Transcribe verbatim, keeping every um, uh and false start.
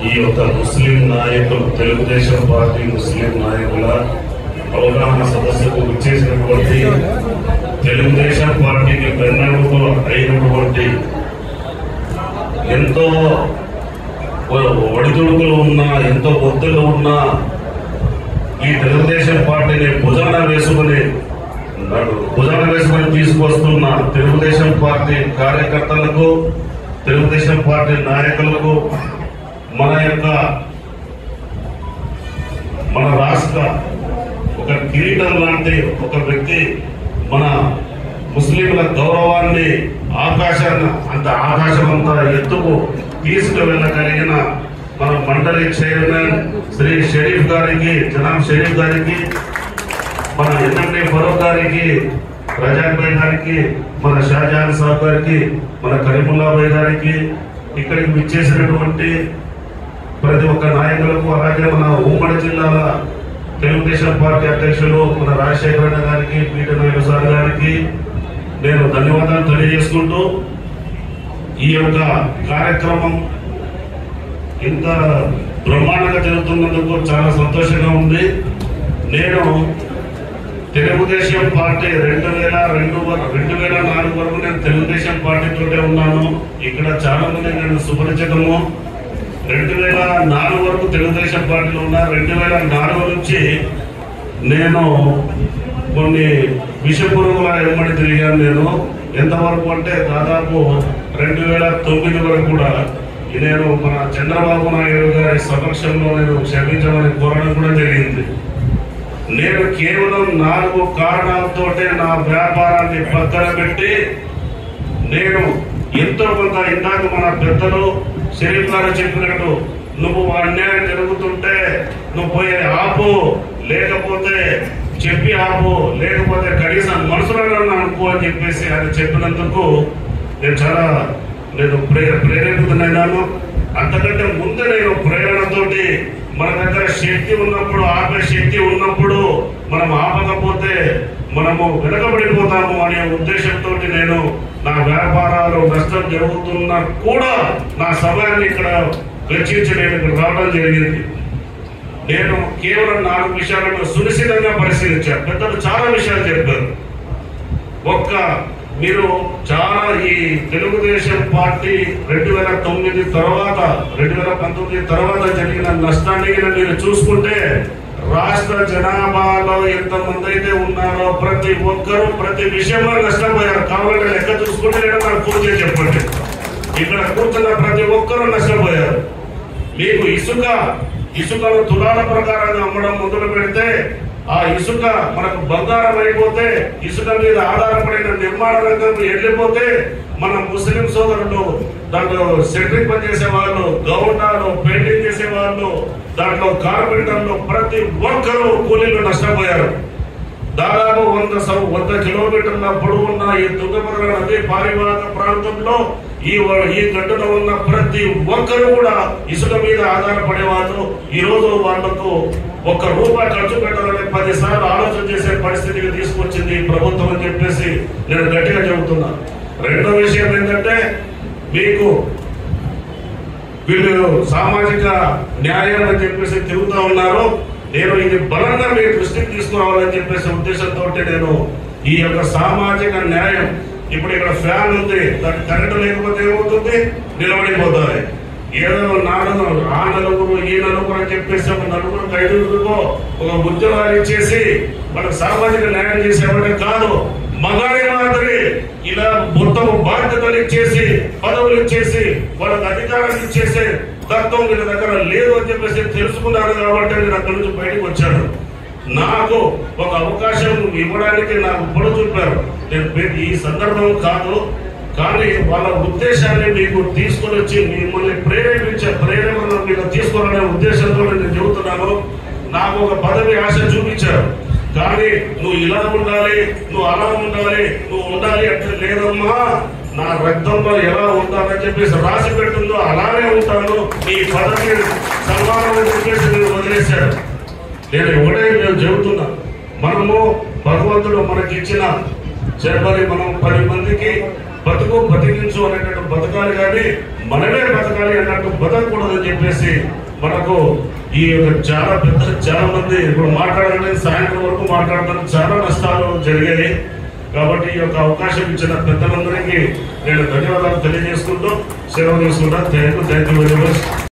ఈ యొక్క ముస్లిం నాయకులు తెలుగుదేశం పార్టీ ముస్లిం నాయకుల అవగాహన సదస్సుకు విచ్చేసినటువంటి తెలుగుదేశం పార్టీకి వెన్నెముక అయినటువంటి ఎంతో ఒడిదుడుకులు ఉన్నా ఎంతో ఒత్తిళ్లు ఉన్నా ఈ తెలుగుదేశం పార్టీని భుజాన వేసుకుని భుజాన వేసుకుని తీసుకొస్తున్న తెలుగుదేశం పార్టీ కార్యకర్తలకు తెలుగుదేశం పార్టీ నాయకులకు మన యొక్క మన రాష్ట్ర ఒక కిరీటం లాంటి ఒక వ్యక్తి మన ముస్లింల గౌరవాన్ని ఆకాశాన్ని అంత ఆకాశం అంతా ఎత్తుకు తీసుకువెళ్ళగలిగిన మన మండలి చైర్మన్ శ్రీ షరీఫ్ గారికి జనాబ్ షరీఫ్ గారికి మన ఎన్ఎండి ఫరూక్ గారికి రజాక్ భాయ్ గారికి మన షాజహాన్ సాబ్ గారికి మన కరీముల్లా భాయ్ గారికి ఇక్కడికి విచ్చేసినటువంటి ప్రతి ఒక్క నాయకులకు అలాగే మన ఉమ్మడి జిల్లాల తెలుగుదేశం పార్టీ అధ్యక్షులు మన రాజశేఖర గారికి పీట నాయుడు సార్ గారికి నేను ధన్యవాదాలు తెలియజేసుకుంటూ ఈ యొక్క కార్యక్రమం ఇంత బ్రహ్మాండంగా జరుగుతున్నందుకు చాలా సంతోషంగా ఉంది. నేను తెలుగుదేశం పార్టీ రెండు వేల రెండు రెండు వేల నాలుగు వరకు నేను తెలుగుదేశం పార్టీతోటే ఉన్నాను. ఇక్కడ చాలా మంది నేను సుపరిచితము. రెండు వేల నాలుగు వరకు తెలుగుదేశం పార్టీలో ఉన్నా. రెండు వేల నాలుగు నుంచి నేను కొన్ని విషపురుగుల ఎమ్మడి తిరిగాను. నేను ఎంతవరకు అంటే దాదాపు రెండు వేల తొమ్మిది వరకు కూడా నేను మన చంద్రబాబు నాయుడు గారి సమక్షంలో నేను క్షమించమని కోరడం కూడా జరిగింది. నేను కేవలం నాలుగు కారణాలతోటే నా వ్యాపారాన్ని పక్కన పెట్టి నేను ఎంతో కొంత ఇందాక మన పెద్దలు షరీఫ్ గారు చెప్పినట్టు నువ్వు అన్యాయం జరుగుతుంటే నువ్వు పోయి ఆపు, లేకపోతే చెప్పి ఆపు, లేకపోతే కనీసం మనసులో అనుకో అని చెప్పేసి ఆయన చెప్పినందుకు నేను చాలా నేను ప్రేర ప్రేరేపితనైనాను. అంతకంటే ముందు నేను ప్రేరణతోటి మన దగ్గర శక్తి ఉన్నప్పుడు, ఆపే శక్తి ఉన్నప్పుడు మనం ఆపకపోతే మనము వెనకబడిపోతాము అనే ఉద్దేశంతో నేను నా వ్యాపారాలు నష్టం జరుగుతున్నా కూడా నా సమయాన్ని ఇక్కడ వెచ్చించి నేను ఇక్కడ రావడం జరిగింది. నేను కేవలం నాలుగు విషయాలను సునిశ్చితంగా పరిశీలించాను. పెద్దలు చాలా విషయాలు చెప్పారు. ఒక్క మీరు చాలా ఈ తెలుగుదేశం పార్టీ రెండు వేల తొమ్మిది తర్వాత రెండు వేల పంతొమ్మిది తర్వాత జరిగిన నష్టాన్ని మీరు చూసుకుంటే రాష్ట్ర జనాభాలో ఎంతమంది అయితే ఉన్నారో ప్రతి ఒక్కరూ ప్రతి విషయంలో నష్టపోయారు. కావాలంటే లెక్క చూసుకుంటే లేదా నాకు పూర్తి చెప్పండి. ఇక్కడ కూర్చున్న ప్రతి ఒక్కరూ నష్టపోయారు. మీకు ఇసుక ఇసుకను తులాల ప్రకారంగా అమ్మడం మొదలు పెడితే ఆ ఇసుక మనకు బంగారం అయిపోతే ఇసుక మీద ఆధారపడిన నిర్మాణ రంగం వెళ్ళిపోతే మన ముస్లిం సోదరులు దాంట్లో సెంట్రింగ్ పని చేసే వాళ్ళు, గౌండాలు, పెయింటింగ్ చేసే వాళ్ళు, దాంట్లో కార్పెంటర్లు ప్రతి ఒక్కరూ కూలీలు నష్టపోయారు. దాదాపు వంద వంద కిలోమీటర్ల పొడవున్న ఈ తుంగభద్ర నది పారివాహక ప్రాంతంలో ఈ ఈ గడ్డలో ఉన్న ప్రతి ఒక్కరు కూడా ఇసుక మీద ఆధారపడేవాళ్ళు. ఈ రోజు వాళ్లకు ఒక్క రూపాయి ఖర్చు పెట్టాలని పది సార్లు ఆలోచన చేసే పరిస్థితికి తీసుకొచ్చింది ఈ ప్రభుత్వం అని చెప్పేసి నేను గట్టిగా చెబుతున్నా. రెండో విషయం ఏంటంటే మీకు వీళ్ళు సామాజిక న్యాయం అని చెప్పేసి తిరుగుతూ ఉన్నారు. నేను ఇది బలంగా మీ దృష్టికి తీసుకురావాలని చెప్పేసి ఉద్దేశంతో నేను ఈ యొక్క సామాజిక న్యాయం ఇప్పుడు ఇక్కడ ఫ్యాన్ ఉంది, దానికి కరెంటు లేకపోతే ఏమవుతుంది, నిలబడిపోతుంది. ఏదో నాలుగు ఆ నలుగురు ఈ నలుగురు అని చెప్పేసి ఒక నలుగురు ఐదుగురుకో ఒక ఉద్యోగాలు ఇచ్చేసి మనకు సామాజిక న్యాయం చేసేవాడే కాదు, మగాడి మాదిరి ఇలా మొత్తం బాధ్యతలు ఇచ్చేసి పదవులు ఇచ్చేసి వాళ్ళకి అధికారాలు ఇచ్చేసి తత్వం వీళ్ళ దగ్గర లేదు అని చెప్పేసి తెలుసుకున్నారు. కాబట్టి నేను అక్కడి నుంచి బయటకు వచ్చాను. నాకు ఒక అవకాశం ఇవ్వడానికి నాకు పొడ చూపారు. నేను ఈ సందర్భం కాదు, కానీ వాళ్ళ ఉద్దేశాన్ని మీకు తీసుకొని వచ్చి మిమ్మల్ని ప్రేరేపించే ప్రేరేపణ మీకు తీసుకురాలనే ఉద్దేశంతో నేను చెబుతున్నాను. నాకు ఒక పదవి ఆశ చూపించారు, కానీ నువ్వు ఇలా ఉండాలి, నువ్వు అలా ఉండాలి, నువ్వు ఉండాలి అంటే లేదమ్మా, నా రక్తంలో ఎలా ఉంటానని చెప్పేసి రాసి పెడుతుందో అలానే ఉంటాను, నీ పదవి సన్మానం చెప్పేసి నేను వదిలేశాను. నేను ఒకటే నేను చెబుతున్నా, మనము భగవంతుడు మనకి ఇచ్చిన చెప్పని మనం పది మందికి బతుకు బతికించు అనేటట్టు బతకాలి, కానీ మనమే బతకాలి అన్నట్టు బతకూడదని చెప్పేసి మనకు ఈ యొక్క చాలా పెద్ద చాలా మంది ఇప్పుడు మాట్లాడాలని సాయంత్రం వరకు మాట్లాడడానికి చాలా నష్టాలు జరిగాయి. కాబట్టి ఈ యొక్క అవకాశం ఇచ్చిన పెద్దలందరికీ నేను ధన్యవాదాలు తెలియజేసుకుంటూ సెలవు తీసుకుంటా. Thank you thank you very much.